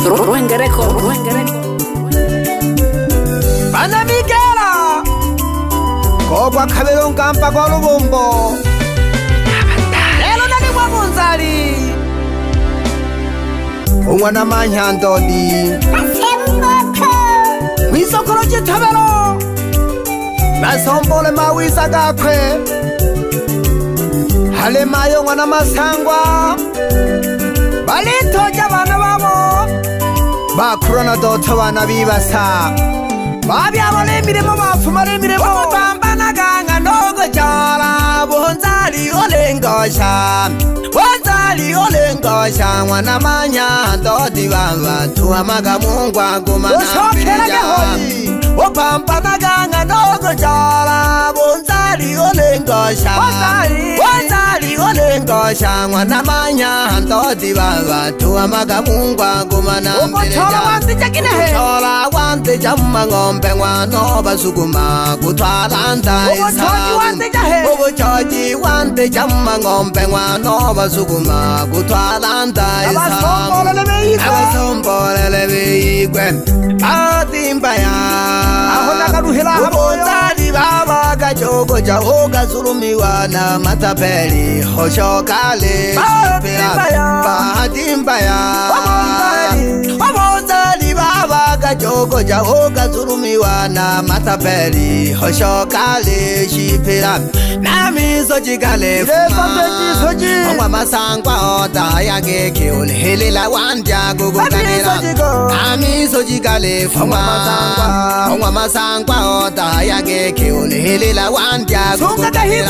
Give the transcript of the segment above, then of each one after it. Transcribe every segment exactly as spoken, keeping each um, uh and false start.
Ruengereko, Ruengereko. Bana Miguela Kogwa kabelo nkampa kwa lubumbo Lelo nani mwa munzali Umwana manyandodi Mwisokolo jitabelo Masombole mawisa gakwe Hale mayo mwana masangwa Balitoja bana babo Bakurana doto bana bibasa Babi abale miremo bafumare miremo Bambana ganga nogo jala Bonzali olengosha Bonzali olengosha Mwana manya ndodi bamba Tuwa maga mungwa kumana mbirija Bambana ganga nogo jala Bonzali olengosha Bonzali olengosha Mwana manya ndodi bamba Tuwa maga mungwa kumana mbirija Umochola wante jakine he Umochola wante jamma ngombe Mwano basuguma kutwala ndaisa Umochoji wante jahe Umochoji wante jamma ngombe Mwano basuguma kutwala ndaisa Abasombole lebeigwe Abasombole lebeigwe Atimbaya Ahona karuhila hamoyo Ubonzali baba kachogo jahoga Zulumiwa na matapeli Hoshokale Atimbaya Atimbaya Ubonzali baba kachogo jahoga Zulumiwa na matapeli Hoshokale Shipira Nami soji kale fuma Ongwa masangwa ota yage Keole helela wandya gugukanira Nami soji kale fuma Ongwa masangwa ota yage Keole helela wandya gugukanira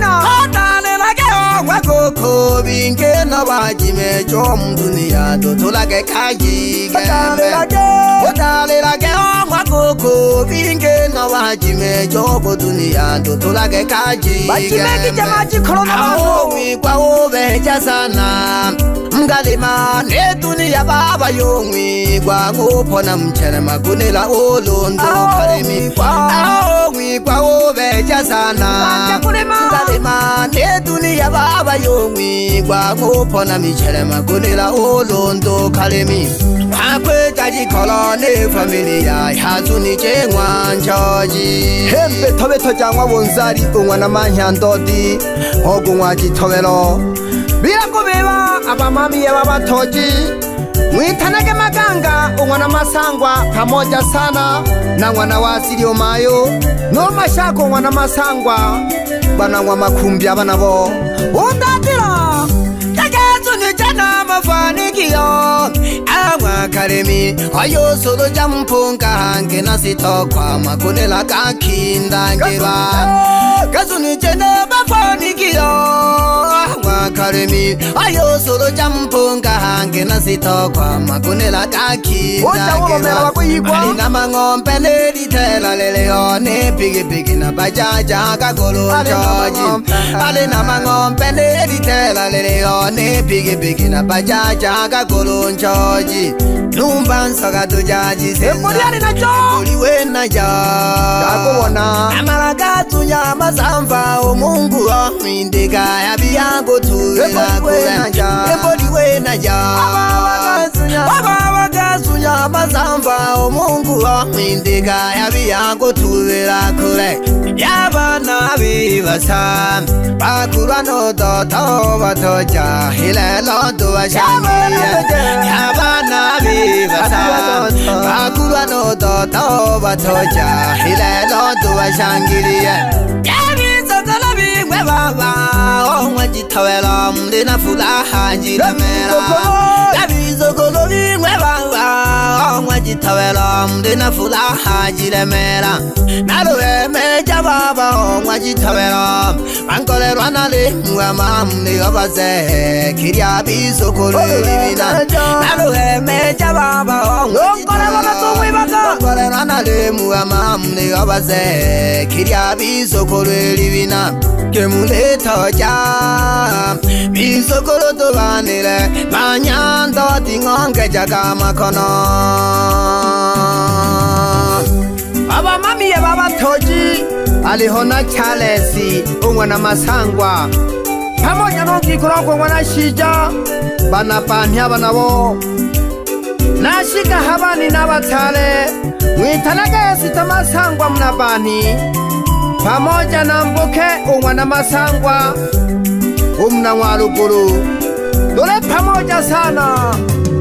Otale lage ongwa koko Binge no wajime Chom dunia Dotolage kaji gembe Otale lage ongwa koko Binge no wajime Chobo dunia Dotolage kaji Bachimeki jamaji korona Aomi kwa ubeja sana Mgalima ne dunia baba yongwi Kwa ngupona mchene magunila olondo karimi Aomi kwa ubeja sana Mgalima ne dunia baba yongwi Kwa ngupona mchene magunila olondo karimi Akwe jaji kolone familia Hazuni chengwa nchoji Hembe tobe tojangwa bonzari Ungwana manyandodi Ogungwa jitobelo Bila kubeba abamami ya babatoji Mwitanage maganga Ungwana masangwa pamoja sana Na mwana wasili omayo No mashako ungwana masangwa Banangwa makumbi abanabo Undadira Kagezu ni jana mafanikio Awa karemi Ayo solo jampunga hange Nasito kwa makunela kakinda ngiba Kazu ni jana mafanikio Awa karemi Ayo solo jampunga hange Nasito kwa makunela kakinda ngiba Alina mangompe nedi tela leleo Ne pigi pigi na bajaja kakolo choji Alina mangompe nedi tela leleo Ne pigi pigi na bajaja kakolo choji Numba nsoga tujaji senza Emboliani na jo Emboliwe na jo Kakubona Amalaga tunya mazamfa Omungu wa mindika Yabi yangu tuwela kule Emboliwe na jo Wabawa kasunya mazamfa Omungu wa mindika Yabi yangu tuwela kule Yabana bibasa Bakura no doto batoja Hilelo duwa shangiye Yabana bibasa Bakura no doto batoja Hilelo duwa shangiye Yabi sotala bingwe baba Ongwa jitawela mdina fulaha jiremera Yabi sokolo bingwe baba Ongwa jitawela mdina fulaha jiremera Naluwe meja baba Ongwa jitawela Ankole rwanale mwa mamni obaze Kiria bisokolo libina Naluwe meja baba Ongwa jitawela Ankole rwanale mwa mamni obaze Kiria bisokolo libina Kemule toja Bisokolo tubanile Banyando tingonge jaga makono Baba mami ya baba toji Alihona Charlesi Ungwana masangwa Pamoja no kikuro kwa wana shija Bana panya banabo nashika habani n'abatale mwitanaga sita masangwa mnabani pamoja na mbuke umwana masangwa umna wa ruguru dole pamoja sana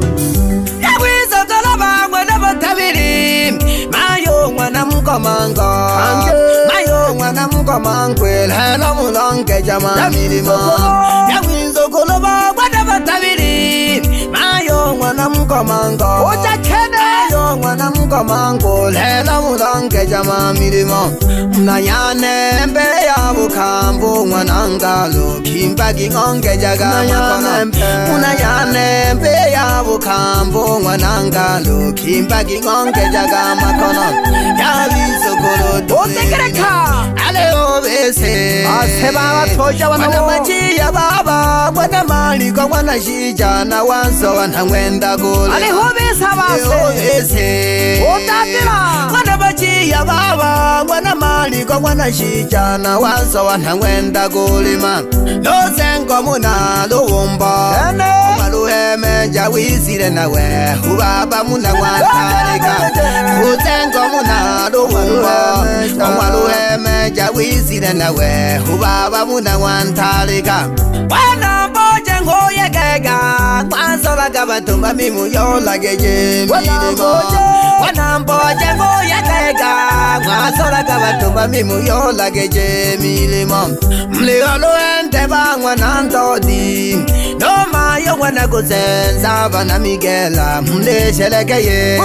yawizo tolaba mwana batabiri mayo mwana mkomango mayo mwana mkomango hela mulonge jama milimo yawizo tolaba mwana batabiri mayo mwana mkomango utakene mayo mwana mkomango hela mulonge jama milimo mnayane mbe ya bukambo mwana ngalo kimbagi ngonge jaga makono mnayane mbe ya bukambo mwana ngalo kimbagi ngonge jaga makono yabizo kolo utekereka ale obese aseba batoja wana maji ya baba mwana mali kwa mwana shija na wanzo wana mwenda gole ale hobesa base obese utatira wana maji ya baba mwana mali kwa mwana shija na wanzo wana mwenda gole ma lozengo muna luomba maluheme jawizire nawe ubaba muna watarika lozengo muna luomba maluheme jawizire nawe ubaba muna wantarika wana boje ngoye gega kwanza bagabatumba mimu yola geje milimo wana boje ngoye gega kwanza bagabatumba mimu yola geje milimo mliolo ente bangwa nantodi no mayo wana kuzenza bana migela mleshelekeye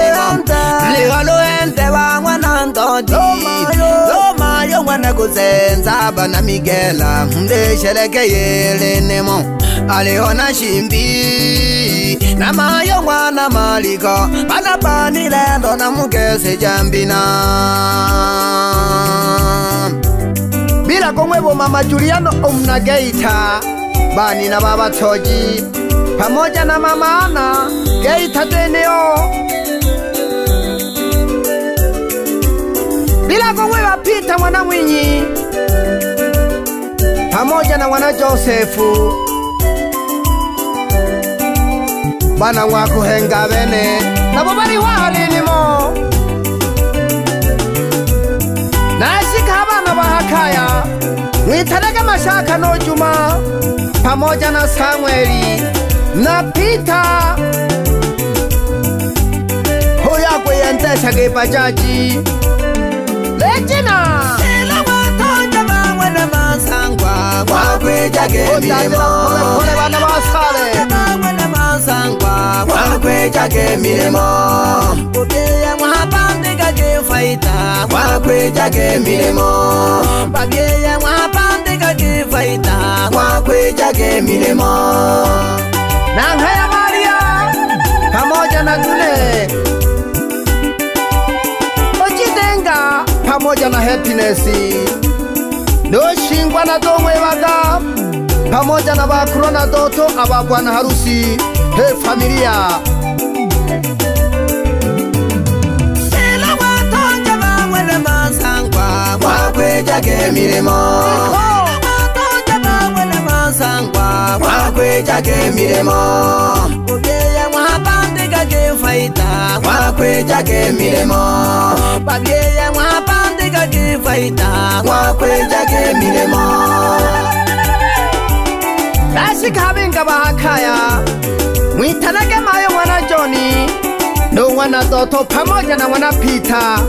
mliolo ente bangwa nantodi no mayo wana kuzenza bana migela mleshelekeye lenemo aliona shimbi na mayo mwana maliko bana pani lendo na mukese jambina bila komwebo mama Juliano omna Geita bani na baba Toji pamoja na mama Ana Geita teneo bila komweba Pita mwana Mwinyi pamoja na wana Josefu bana wako henga bene na babari waharinimo nashika bana bahakaya mwitanaga mashaka no Juma pamoja na Samueli na Pita hoya kwendesha gebajaji lejina ela watoja mwana masangwa kwa kwejage milimo kole bana basale mwana masangwa kwa kwejage milimo obeya mwapande gage faita kwa kwejage milimo bageya mwapande gage faita kwa kwejage milimo nangaya Maria pamoja na Dule Ojitenga pamoja na Happiness no shingwa na domwe baga pamoja na bakuru na doto abagwa na harusi he familia ela watonja bamwe masangwa kwa kwejage milimo watonja bamwe masangwa kwa kwejage milimo ogeya mwapande gage faita kwa kwejage milimo bageya mwapande gage faita kwa kwejage milimo nashika benga bahakaya mwitanage mayo mwana Johnny no mwana Doto pamoja na mwana Peter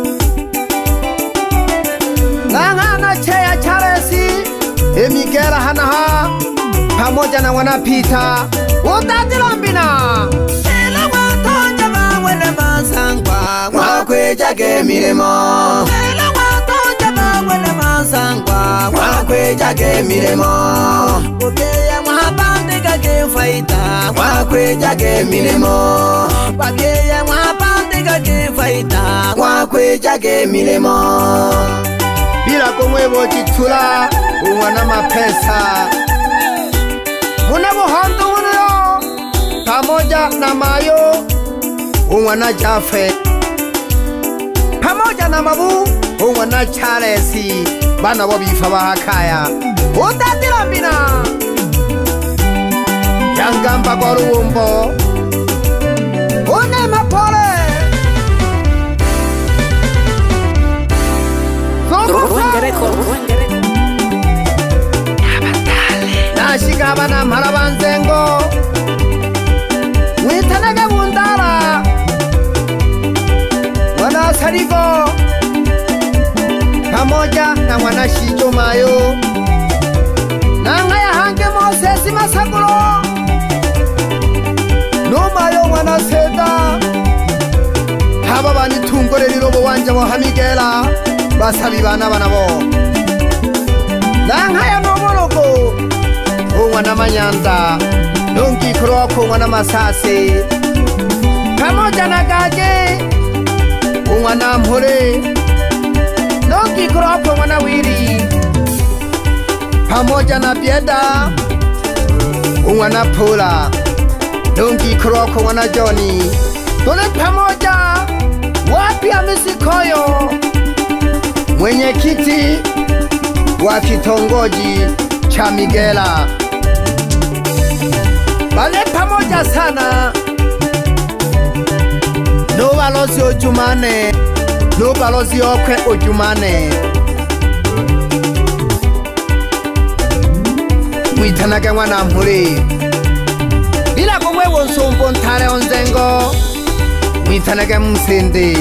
nangana cheya Charesi emigera hanaha pamoja na mwana Peter utatilambina ela watonja bamwe masangwa kwa kwejage milimo ela watonja bamwe masangwa kwa kwejage milimo obeya mwapande gage faita kwa kwejage milimo bageya mwapande gage faita kwa kwejage milimo bila komwebo chitula umwana mapesa muna buhondo uno pamoja na Mayo umwana Jafe pamoja na Mabu umwana Charles bana bo bifa bahakaya utatilambina yangamba kwa ruombo Nashika bana marabanzengo Mwitanaga bundara Wana sarigo Pamoja na wana shijo mayo Nanga ya hange Moses Masakulo No mayo wana seda Haba bani tungore lirobo wanja wa hamigela Basabi bana bana bo Nanga ya nomoloko Wana manyanda Nungi kroko wana masase Pamoja na gaje Wana mhore Nungi kroko wana wiri Pamoja na bieda Wana pula Nungi kroko wana Johnny Tule pamoja Wapi Amisikoyo Mwenye kiti wa kitongoji cha Migela Bale pamoja sana No balozi ojumane No balozi okwe ojumane Mwitanage wana mhuri Bila kumwe wonsumbo ntare onzengo Mwitanage msindi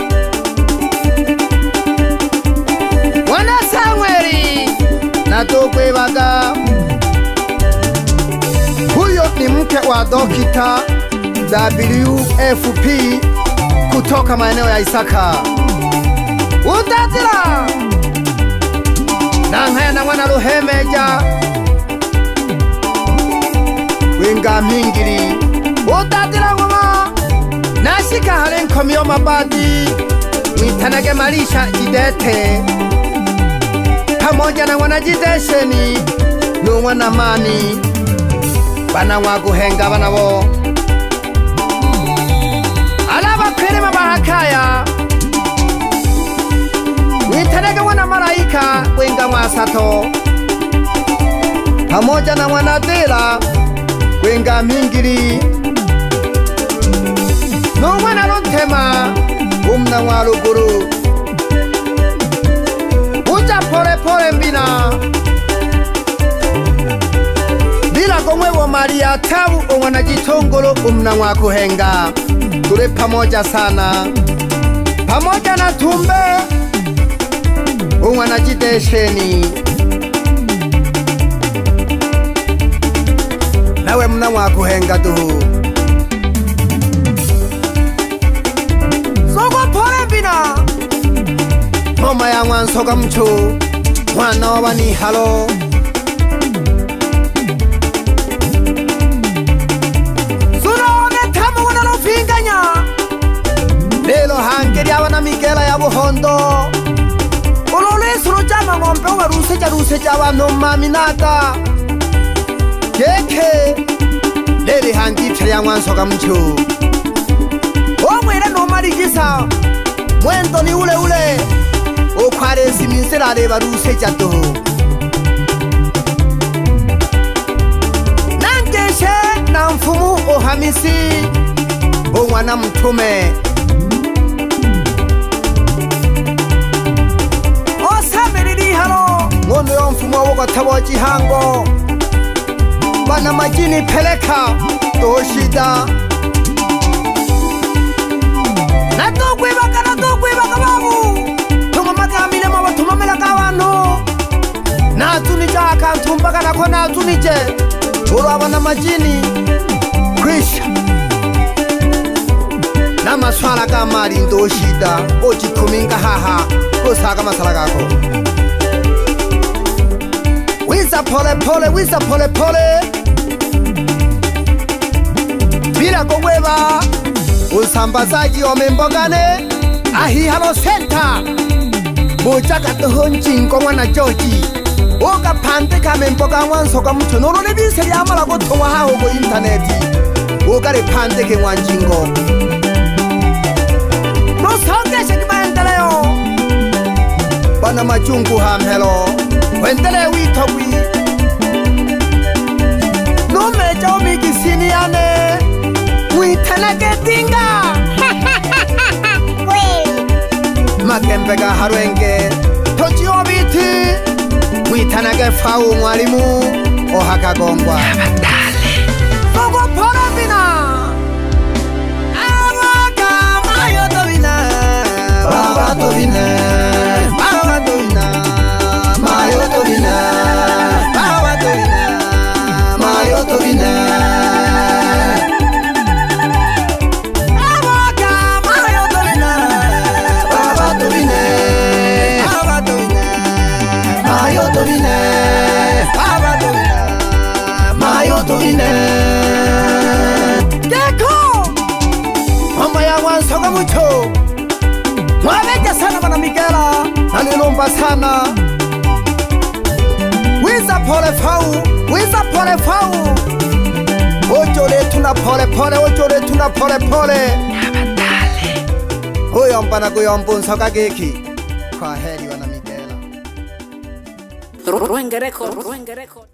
Wana Samueli Natokwe baga Huyo ni mke wa Dokita W F P kutoka maeneo ya Isaka Utatila Nangaya na wana Ruhemeja Winga Mingiri Utatila ngoma Nashika halen komio mabadi Mwitanage Marisha Jidete Pamoja na wana Jidesheni No wana Mani Bana waguhenga bana bo Alaba kwelema bahakaya Mwitanege wana Malaika Wenga Mwasato Pamoja na wana Dela Wenga Mingiri No wana Lutema Umna Waluguru Uja pole pole mbina Bila komwe wa Maria tabu Owana Jitongolo umna wakuhenga Tule pamoja sana Pamoja na Tumbe Owana Jidesheni Nawe mna wakuhenga duhu Sogo pole mbina Mama ya mwansoga mchu Mwana wabani halo Lelo hangeri awana Migela ya Buhondo Ulole suru jama ngompe uwa ruseja ruseja wano maminaka Keke Leli hangi chari ya mwansoga mchu Omwele no marigisa Mwendo ni ule ule Okware siminzela leba ruseja to Nangeshe na mfumu ohamisi Omwana mtume Ngondo ya mfumu wa wakatawa jihango Bana majini peleka Toshida Natokwe baka natokwe baka babu Tunga maka amile mawa tumamela kawano Natunija akantumbaka nako natunije Urwa bana majini Kwisha Na maswala kamari ndoshida Ojikuminga haha Osaka masala kako Wisa pole pole, wisa pole pole Bila kogweba Usambazaji omembogane Ahi halo senta Mujaka tuhonjingo wana Georgi Oga pante kame mboga wansoga mtu Noro nebise ya amala kutuwa hao go interneti Oga re pante ke wanjingo Rosonge shekimaendeleo Bana majungu hamhelo Wendele witowi Numeja omigisini yane Mwitanage tinga Makembega harwenge Witanage fau mwalimu ohakagongwa Bobo Porabina Awaka mayo tobina Baba tobina Baba tobina Mayo tobina Baba tobina Mayo tobina Awaka mayo tobina Baba tobina Baba tobina Mayo tobina Baba tobina Mayo tobina Geko Mama ya wansoga mucho Mwabeja sana bana Migela Nalilomba sana Wiza pole fau Wiza pole fau Ojole tuna pole pole Ojole tuna pole pole Uyomba na kuyomba nsoga geki Kwa heri wana Migela Ruengereko, Ruengereko.